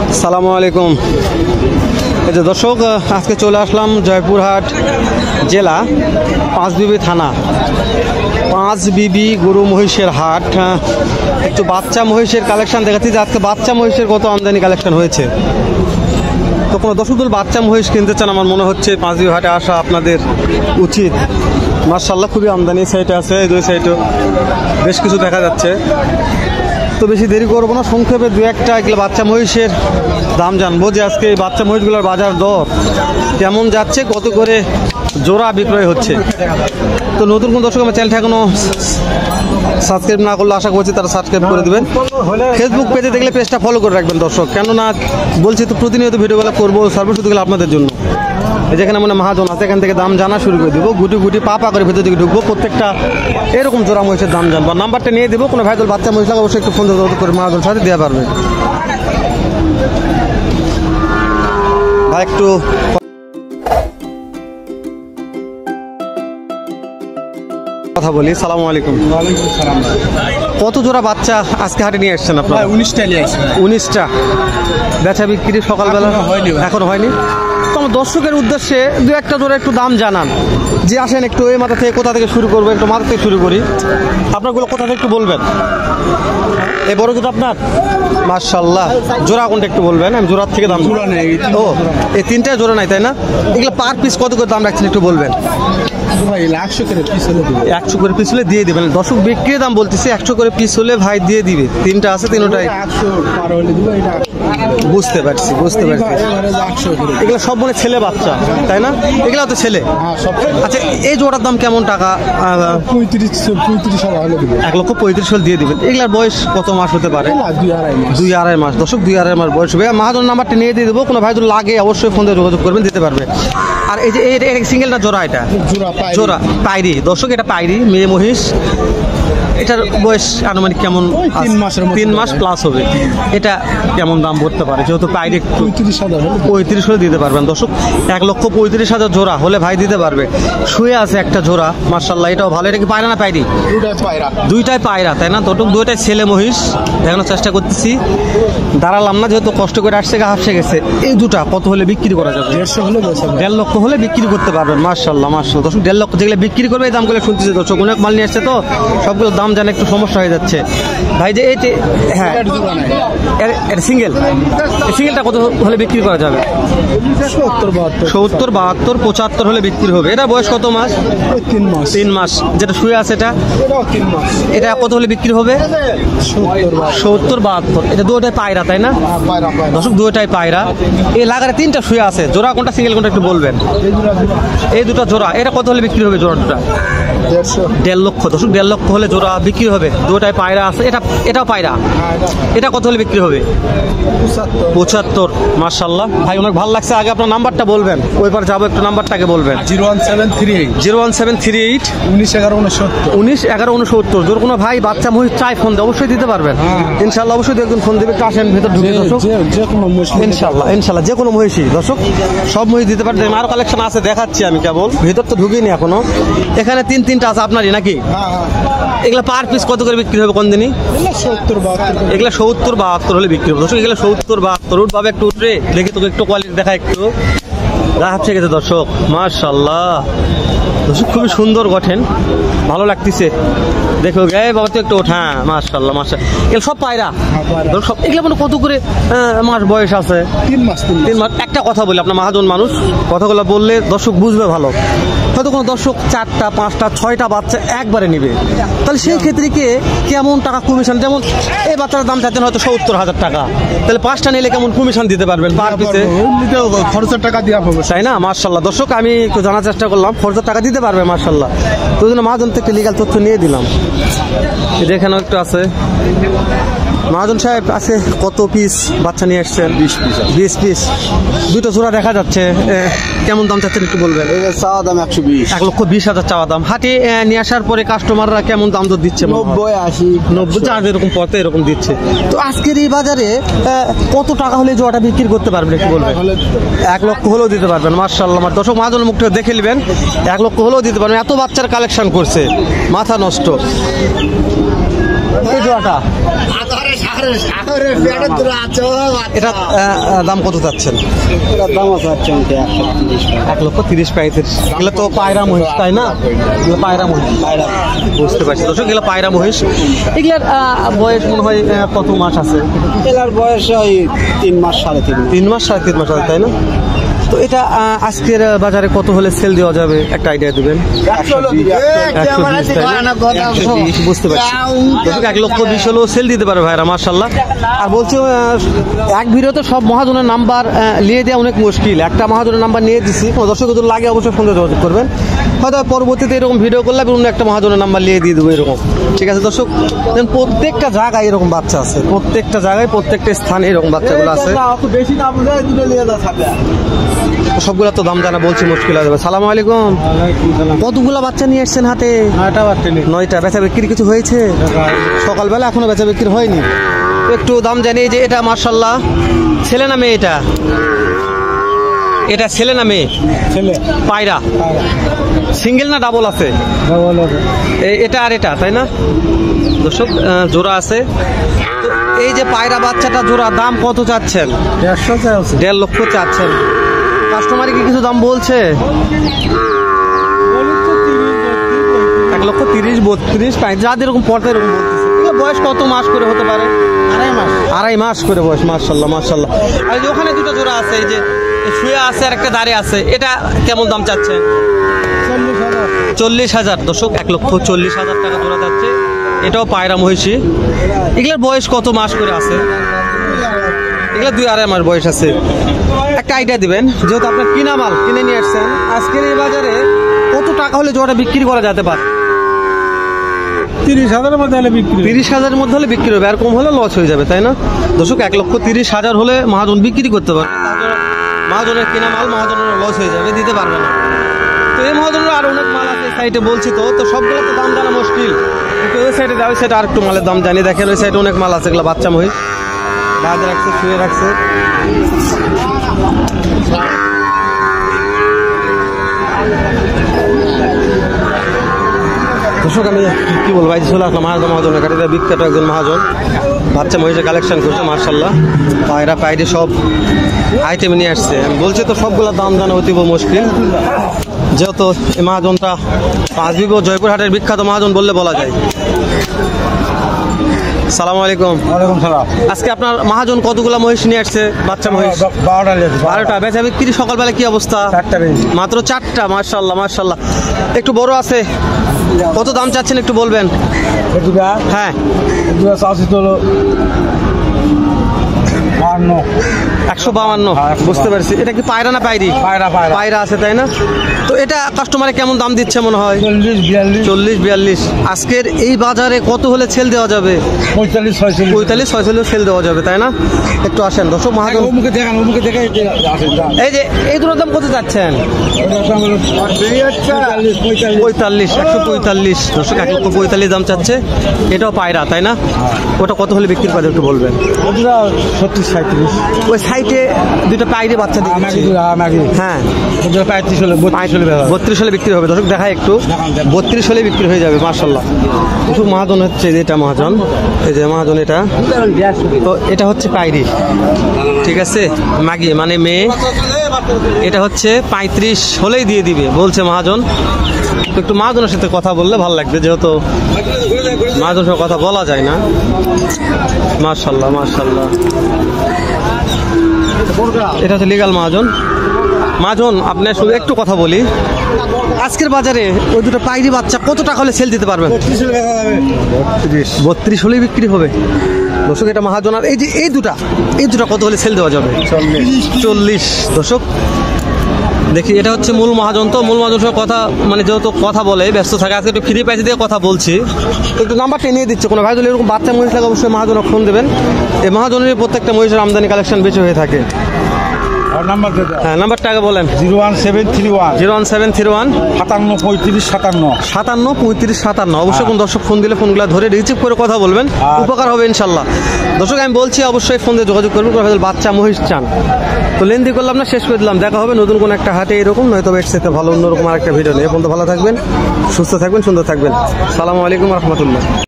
আসসালামু আলাইকুম। এই যে দর্শক, আজকে চলে আসলাম জয়পুরহাট জেলা পাঁচবিবি থানা, পাঁচবিবি গরু মহিষের হাট। একটু বাচ্চা মহিষের কালেকশন দেখাচ্ছি যে আজকে বাচ্চা মহিষের কত আমদানি কালেকশন হয়েছে। তো কোনো দর্শকদল বাচ্চা মহিষ কিনতে চান, আমার মনে হচ্ছে পাঁচবিবি হাটে আসা আপনাদের উচিত। মাশাআল্লাহ খুবই আমদানি, সাইডে আছে, দুই সাইডেও বেশ কিছু দেখা যাচ্ছে। তো বেশি দেরি করবো না, সংক্ষেপে দু একটা এগুলো বাচ্চা মহিষের দাম জানবো যে আজকে এই বাচ্চা মহিষগুলোর বাজার দর কেমন যাচ্ছে, কত করে জোড়া বিক্রয় হচ্ছে। তো নতুন কোন দর্শক আমার চ্যানেলটা এখনো সাবস্ক্রাইব না করলে আশা করছি তারা সাবস্ক্রাইব করে দেবেন। ফেসবুক পেজে দেখলে পেজটা ফলো করে রাখবেন দর্শক, কেননা বলছি তো প্রতিনিয়ত ভিডিওগুলো করবো সর্বশুদ্ধগুলো আপনাদের জন্য। যেখানে মানে মহাজন আছে এখান থেকে দাম জানা শুরু করে দেবো, গুটি গুটি পা করে ভেতর দিকে ঢুকবো, প্রত্যেকটা এরকম জোড়া মহিষের দাম জানবো। নাম্বারটা নিয়ে দেবো, কোনো ভাইদল বাচ্চা মহিষ লাগে অবশ্যই একটু ফোন করে মহাজন সাথে দেওয়া পারবে। ভাই একটু কথা বলি। সালামু আলাইকুম। কত জোড়া বাচ্চা আজকে হাটে নিয়ে আসছেন আপনারা? 19টা নিয়ে আসছেন। 19টা বেচা বিক্রি সকালবেলা এখনো হয়নি। তো আমার দর্শকের উদ্দেশ্যে দু একটা জোড়া একটু দাম জানান, যে আসেন একটু এই মাথা থেকে কোথা থেকে শুরু করবো, একটু মাথা থেকে শুরু করি। আপনারগুলো কোথা থেকে একটু বলবেন। এই বড় দুটো আপনার? মাশাআল্লাহ। জোড়া কোনটা একটু বলবেন, আমি জোড়ার থেকে দাম। ও এই তিনটা জোড়া নাই তাই না? এগুলো পার পিস কত করে দাম রাখছেন একটু বলবেন। 100 করে পিস হলে 100 করে পিস হলে দিয়ে দিবেন। দর্শক বিক্রির দাম বলতেছি, 100 করে পিস হলে ভাই দিয়ে দিবে। তিনটা আছে, তিনটাই 100 পার হলে দিব। এটা বুঝতে পারছি। এগুলো সব মানে ছেলে বাচ্চা তাই না? এগুলো তো ছেলে। আচ্ছা, এই জোড়ার দাম কেমন টাকা? 35 হলে দিব। 1,35,000 হলে দিয়ে দিবেন। এগুলার বয়স কত মাস হতে পারে? 2-2.5 মাস। দর্শক 2-2.5 মাস বয়স হবে। মহাজন নাম্বারটা নিয়ে দিয়ে দেবো, কোনো ভাই যদি লাগে অবশ্যই ফোন দিয়ে যোগাযোগ করবেন, দিতে পারবে। আর এই যে সিঙ্গেল না জোড়া? এটা জোড়া পায়রি। দর্শক এটা পায়রি মেয়ে মহিষ। এটার বয়স আনুমানিক কেমন? 3 মাস প্লাস হবে। এটা কেমন দাম পড়তে পারে? যেহেতু পায়রি 35 হলে দিতে পারবেন। দর্শক 1,35,000 জোড়া হলে ভাই দিতে পারবে। শুয়ে আছে একটা জোড়া, মাশাআল্লাহ এটাও ভালো। এটা কি পায়রা না পায়রি? দুইটাই পায়রা তাই না? দর্শক দুইটাই ছেলে মহিষ, দেখানোর চেষ্টা করতেছি। দাঁড়ালাম না, যেহেতু কষ্ট করে আসছে হাফসে গেছে। এই দুটা কত হলে বিক্রি করা যাবে? 1.5 লক্ষ হলে বিক্রি করতে পারবেন। মাশাআল্লাহ মাশাআল্লাহ। দর্শক 1.5 লক্ষ যেগুলো বিক্রি করবে এই দামগুলো শুনতেছি। দর্শক অনেক মাল নিয়ে আসছে তো সবগুলো দাম জানা একটু সমস্যা হয়ে যাচ্ছে ভাই। যে এই হ্যাঁ এটা সিঙ্গেল, সিঙ্গেলটা কত হলে বিক্রি করা যাবে? 70, 72, 75 হলে বিক্রি হবে। এটা বয়স কত মাস? 3 মাস। যেটা শুয়ে আছে এটা কত হলে বিক্রি হবে? 70, 72। এটা দুটোটাই পায়রা তাই না? দর্শক দুটোটাই পায়রা। এই লাগারে 3টা শুয়ে আছে। জোড়া কোনটা, সিঙ্গেল কোনটা একটু বলবেন। এই দুটো জোড়া, এটা কত হলে বিক্রি হবে? জোড়া দুটা 1.5 লক্ষ। দর্শক 1.5 লক্ষ হলে জোড়া বিক্রি হবে। দুটাই পায়রা আছে। এটাও পায়রা। এটা কত হলে বিক্রি হবে? 75। মাশাআল্লাহ ভাই, অনেক ভালো লাগছে। আগে আপনার নাম্বারটা বলবেন, ওই পার যাবো, একটু নাম্বারটাকে বলবেন। 01738 191169। জোর কোনো ভাই বাচ্চা মহিষ চাই ফোন দিয়ে অবশ্যই দিতে পারবেন ইনশাআল্লাহ। অবশ্যই একজন ফোন দেবে, আসেন ভেতর ঢুকে। দর্শক ইনশাআল্লাহ যে কোনো মহিষই দর্শক সব মহিষ দিতে পারবেন। আরো কালেকশন আছে দেখাচ্ছি আমি, কেবল ভেতর তো ঢুকিনি এখনো। এখানে তিনটা আছে আপনারই নাকি? এগুলা পার পিস কত করে বিক্রি হবে কোন দিনই? এগুলা 70-72 হলে বিক্রি হবে। দর্শক এগুলা 70-72 উঠ ভাবে একটু উঠবে। দেখি তোকে একটু কোয়ালিটি দেখা, একটু হাফছে গেছে দর্শক। মাশাআল্লাহ দর্শক খুবই সুন্দর গঠন, ভালো লাগতেছে। দেখো গায়ে বাবা তো একটু ওঠ। হ্যাঁ মাশাআল্লাহ মাশাআল্লাহ। এগুলো সব পায়রা। সব এগুলো মানে কত করে মাস বয়স আছে? 3 মাস। একটা কথা বলি, আপনার মহাজন মানুষ, কথাগুলো বললে দর্শক বুঝবে ভালো। হয়তো কোনো দর্শক 4টা 5টা 6টা বাচ্চা একবারে নিবে, তাহলে সেই ক্ষেত্রে কেমন টাকা কমিশন? যেমন এই বাচ্চার দাম চাচ্ছেন হয়তো 70,000 টাকা, তাহলে 5টা নিলে কেমন কমিশন দিতে পারবেন পার পিসে? খরচের টাকা দেওয়া হবে তাই না? মাশাআল্লাহ দর্শক আমি একটু জানার চেষ্টা করলাম, খরচের টাকা দিতে পারবে মাশাআল্লাহ। তো ওই জন্য মহাজন থেকে লিগাল তথ্য নিয়ে দিলাম। এখানেও একটু আছে। মহাজন সাহেব আছে কত পিস বাচ্চা নিয়ে আসছেন? 20 পিস। দুটো জোড়া দেখা যাচ্ছে, কেমন দাম চাচ্ছেন একটু বলবেন। চাওয়া দাম 120। 1,20,000 চাওয়া দাম। হাটে নিয়ে আসার পরে কাস্টমাররা কেমন দাম দর দিচ্ছে? 90, 80, 90 চার্জ এরকম পড়তে এরকম দিচ্ছে। তো আজকের এই বাজারে কত টাকা হলে জোড়াটা বিক্রি করতে পারবেন একটু বলবেন। 1 লক্ষ হলেও দিতে পারবেন। মাশাআল্লাহ আমার দর্শক মহাজন মুখটা দেখে নেবেন, 1 লক্ষ হলেও দিতে পারবেন। এত বাচ্চার কালেকশন করছে, মাথা নষ্ট। এই জোড়াটা এটা দাম কত চাচ্ছেন? এটার দাম আছে 1,30,000 প্রাইসের। এগুলো তো পায়রা মহিষ তাই না? এগুলো পায়রা মহিষ। বুঝতে পারছি দর্শক, এগুলো পায়রা মহিষ। এগুলার বয়স মনে হয় কত মাস আছে? এটার বয়স ওই 3 মাস 3.5 মাস। 3 মাস 3.5 মাস আছে তাই না? তো এটা আজকের বাজারে কত হলে সেল দেওয়া যাবে একটা আইডিয়া দিবেন? 120 বুঝতে পারছি দর্শক, 1,20,000 হলেও সেল দিতে পারে ভাইরা মাশাআল্লাহ। আর বলছি এক ভিডিওতে সব মহাজনের নাম্বার নিয়ে দেওয়া অনেক মুশকিল। একটা মহাজনের নাম্বার নিয়ে দিচ্ছি, দর্শক যদি লাগে অবশ্যই ফোনে যোগাযোগ করবেন। হয়তো পরবর্তীতে এরকম ভিডিও করলে অন্য একটা মহাজনের নাম্বার নিয়ে দিয়ে দেবো এরকম। ঠিক আছে দর্শক, প্রত্যেকটা জায়গায় এরকম বাচ্চা আছে, প্রত্যেকটা জায়গায় প্রত্যেকটা স্থানে এরকম বাচ্চাগুলো আছে। বেশি দাম যায় দুটো নিয়ে যা থাকে। সবগুলা তো দাম জানা বলছি মুশকিল হয়ে যাবে। সালাম আলাইকুম। কতগুলা বাচ্চা নিয়ে এসছেন হাতে? 9টা বাচ্চা নিয়ে। 9টা। বেচা বিক্রি কিছু হয়েছে? সকালবেলা এখনো বেচা বিক্রি হয়নি। তো একটু দাম জানি যে এটা মাশাআল্লাহ ছেলে না মেয়ে? এটা ছেলে না মেয়ে? ছেলে। পায়রা সিঙ্গেল না ডাবল আছে? ডাবল আছে। এটা আর এটা তাই না দর্শক? জোড়া আছে। তো এই যে পায়রা বাচ্চাটা জোড়া দাম কত চাচ্ছেন? 150 চাইছে। 1.5 লক্ষ চাচ্ছেন। কাস্টমারে কি কিছু দাম বলছে? 1,30,000 যাদের এরকম পড়তে এরকম বলতেছে। এগুলো বয়স কত মাস করে হতে পারে? 2.5 মাস। 2.5 মাস করে বয়স। মাশাআল্লাহ মাশাআল্লাহ। আর এই যে ওখানে দুটো জোড়া আছে, এই যে শুয়ে আছে আর একটা দাঁড়িয়ে আছে, এটা কেমন দাম চাচ্ছেন? 40,000 দর্শক, 1,40,000 টাকা জোড়া যাচ্ছে। এটাও পায়রা মহিষী। এগুলোর বয়স কত মাস করে আছে? এগুলো 2-2.5 মাস বয়স আছে। একটা আইডিয়া দিবেন, যেহেতু আপনার কিনা মাল কিনে নিয়ে আসছেন, আজকের এই বাজারে কত টাকা হলে জোড়াটা বিক্রি করা যেতে পারে? 30,000 এর মধ্যে হলে বিক্রি। 30,000 এর মধ্যে হলে বিক্রি হবে, আর কম হলে লস হয়ে যাবে তাই না দর্শক? 1,30,000 হলে মহাজন বিক্রি করতে পারে। মহাজনের কিনা মাল মহাজনের লস হয়ে যাবে, দিতে পারবে না। তো এই মহাজনের আর অনেক মাল আছে সাইটে বলছি, তো সবগুলো তো দাম জানা মুশকিল। ওই সাইডে যাবে, সেটা আর একটু মালের দাম জানি। দেখেন ওই সাইডে অনেক মাল আছে, এগুলো বাচ্চা মহিষ গাছ রাখছে, শুয়ে রাখছে। দর্শক আমি কি বলবো, ভাই চলে আসলাম মহাজনের কাছে। বিখ্যাত একজন মহাজন বাচ্চা মহিষের কালেকশন করছে মাশাআল্লাহ। পায়রা পায়রে সব আইটেম নিয়ে আসছে। আমি বলছি তো সবগুলোর দাম জানা অতীব মুশকিল, যেহেতু এই মহাজনটা পাঁচবিবি জয়পুরহাটের বিখ্যাত মহাজন বললে বলা যায়। সালামু আলাইকুম। ওয়ালাইকুম সালাম। আজকে আপনার মহাজন কতগুলা মহিষ নিয়ে আসছে? বাচ্চা মহিষ 12টা। বেচা বিক্রি সকালবেলা কি অবস্থা? 4টা। মাত্র 4টা। মাশাআল্লাহ মাশাআল্লাহ। একটু বড় আছে, কত দাম চাচ্ছেন একটু বলবেন? হ্যাঁ, 152। বুঝতে পারছি। এটা কি পায়রা না পায়রি? পায়রা আছে তাই না? তো এটা কাস্টমারে কেমন দাম দিচ্ছে মনে হয়? 40-42। আজকের এই বাজারে কত হলে সেল দেওয়া যাবে? 45-46 সেল দেওয়া যাবে তাই না? একটু আসেন দর্শক মহাজন, এই যে এই দুটোর দাম কত যাচ্ছেন? 145 দর্শক, 1,45,000 দাম চাচ্ছে। এটাও পায়রা তাই না? ওটা কত হলে বিক্রি করে একটু বলবেন? 37-37। ওই সাইডে দুটো পায়রে বাচ্চা দিচ্ছি। হ্যাঁ, 32 হলে বিক্রি হবে দর্শক। দেখায় একটু, 32 হলে বিক্রি হয়ে যাবে মাশাআল্লাহ। কিছু মহাজন হচ্ছে যেটা মহাজন, এই যে মহাজন এটা, তো এটা হচ্ছে পায়রি। ঠিক আছে, মাগি মানে মেয়ে। এটা হচ্ছে 35 হলেই দিয়ে দিবে বলছে মহাজন। তো একটু মহাজনের সাথে কথা বললে ভালো লাগবে, যেহেতু মহাজনের সাথে কথা বলা যায় না। মাশাআল্লাহ মাশাআল্লাহ। এটা হচ্ছে লিগাল মহাজন। মহাজন আপনার শুধু একটু কথা বলি, আজকের বাজারে ওই দুটো পায়রি বাচ্চা কত টাকা হলে সেল দিতে পারবেন? 32 হলেই বিক্রি হবে দর্শক। এটা মহাজন। আর এই যে এই দুটা কত হলে সেল দেওয়া যাবে? 40 দর্শক। দেখি, এটা হচ্ছে মূল মহাজন। তো মূল মহাজন সঙ্গে কথা মানে যেহেতু কথা বলে ব্যস্ত থাকে, আজকে একটু ফ্রি প্রাইসে দিয়ে কথা বলছি। একটু নাম্বারটা নিয়ে দিচ্ছে, কোনো ভাই যদি এরকম বাচ্চা মহিষ লাগে অবশ্যই মহাজনক ফোন দেবেন। এই মহাজনের প্রত্যেকটা মহিষের আমদানি কালেকশন বেশি হয়ে থাকে। হ্যাঁ, নাম্বারটা আগে বলেন। 01731 01731 573557। অবশ্যই কোন দর্শক ফোন দিলে ফোনগুলো ধরে রিসিভ করে কথা বলবেন, উপকার হবে ইনশাল্লাহ। দর্শক আমি বলছি অবশ্যই ফোন দিয়ে যোগাযোগ করবেন। বাচ্চা মহিষ চান তো লেন্দি করলাম না, শেষ করে দিলাম। দেখা হবে নতুন কোন একটা হাটে এরকম, নয়তো এর সাথে ভালো অন্যরকম আরেকটা ভিডিও নিয়ে। এখন তো ভালো থাকবেন, সুস্থ থাকবেন, সুন্দর থাকবেন। সালামু আলাইকুম রহমতুল্লাহ।